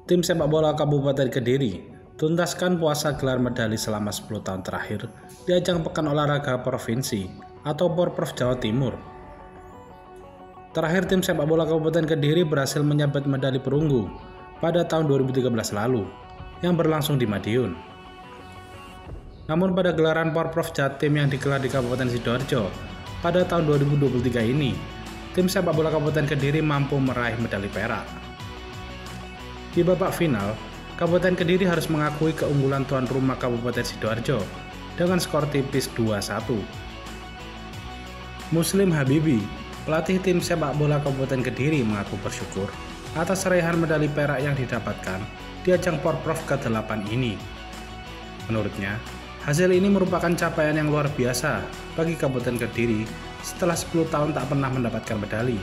Tim sepak bola Kabupaten Kediri tuntaskan puasa gelar medali selama 10 tahun terakhir di ajang Pekan Olahraga Provinsi atau Porprov Jawa Timur. Terakhir tim sepak bola Kabupaten Kediri berhasil menyabet medali perunggu pada tahun 2013 lalu yang berlangsung di Madiun. Namun pada gelaran Porprov Jatim yang digelar di Kabupaten Sidoarjo pada tahun 2023 ini, tim sepak bola Kabupaten Kediri mampu meraih medali perak. Di babak final, Kabupaten Kediri harus mengakui keunggulan tuan rumah Kabupaten Sidoarjo dengan skor tipis 2-1. Muslim Habibi, pelatih tim sepak bola Kabupaten Kediri, mengaku bersyukur atas raihan medali perak yang didapatkan di ajang Porprov ke-8 ini. Menurutnya, hasil ini merupakan capaian yang luar biasa bagi Kabupaten Kediri setelah 10 tahun tak pernah mendapatkan medali.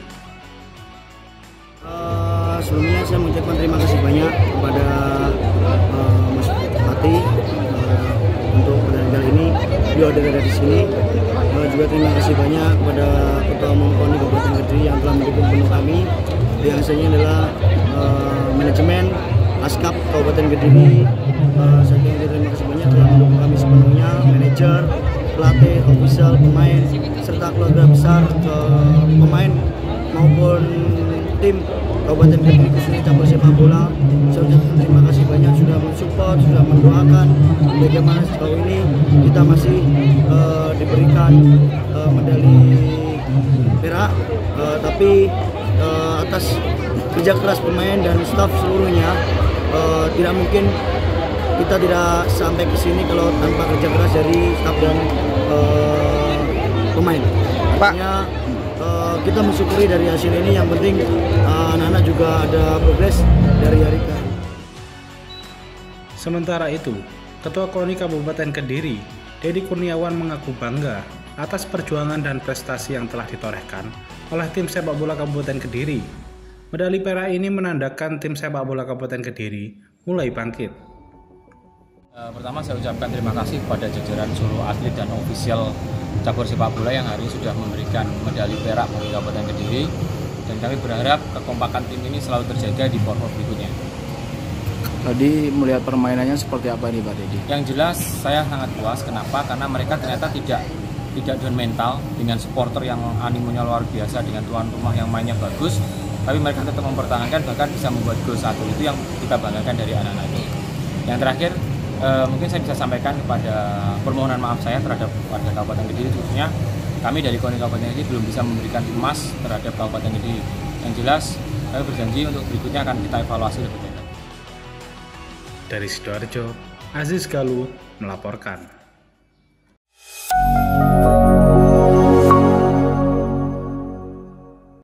Sebelumnya saya mengucapkan terima kasih banyak kepada Mas Bupati untuk medali ini. Beliau ada di sini. Juga terima kasih banyak kepada Ketua Umum KONI Kabupaten Kediri yang telah mendukung penuh kami. Yang hasilnya adalah manajemen ASKAP Kabupaten Kediri. Saya terima kasih banyak telah mendukung kami sepenuhnya, manajer, pelatih, ofisial, pemain, serta keluarga besar pemain maupun tim Kabupaten Kediri khususnya cabur sepak bola. Saya ucapkan terima kasih banyak sudah mensupport, sudah mendoakan bagaimana sejauh ini kita masih diberikan medali perak, tapi atas kerja keras pemain dan staf seluruhnya tidak mungkin kita tidak sampai ke sini kalau tanpa kerja keras dari staf dan pemain. Artinya kita mensyukuri dari hasil ini, yang penting anak-anak juga ada progres dari hari ke hari. Sementara itu, Ketua KONI Kabupaten Kediri, Dedi Kurniawan, mengaku bangga atas perjuangan dan prestasi yang telah ditorehkan oleh tim sepak bola Kabupaten Kediri. Medali perak ini menandakan tim sepak bola Kabupaten Kediri mulai bangkit. Pertama saya ucapkan terima kasih kepada jajaran seluruh atlet dan ofisial cabur sepak bola yang hari ini sudah memberikan medali perak bagi Kabupaten Kediri, dan kami berharap kekompakan tim ini selalu terjaga di Porprov berikutnya. Tadi melihat permainannya seperti apa nih Pak Dedi? Yang jelas saya sangat puas. Kenapa? Karena mereka ternyata tidak down mental dengan supporter yang animonya luar biasa, dengan tuan rumah yang mainnya bagus, tapi mereka tetap mempertahankan, bahkan bisa membuat gol 1. Itu yang kita banggakan dari anak-anak itu. Yang terakhir, mungkin saya bisa sampaikan kepada permohonan maaf saya terhadap warga Kabupaten Kediri, khususnya kami dari KONI Kabupaten Kediri belum bisa memberikan emas terhadap Kabupaten Kediri. Yang jelas kami berjanji untuk berikutnya akan kita evaluasi lebih lanjut. Dari Sidoarjo, Aziz Galuh melaporkan.